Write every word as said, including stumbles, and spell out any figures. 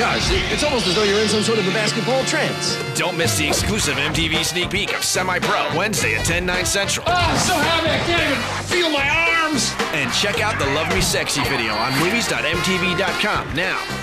gosh, it's almost as though you're in some sort of a basketball trance. Don't miss the exclusive M T V sneak peek of Semipro, Wednesday at ten, nine central. Oh, I'm so happy I can't even feel my arms! And check out the Love Me Sexy video on movies dot m t v dot com now.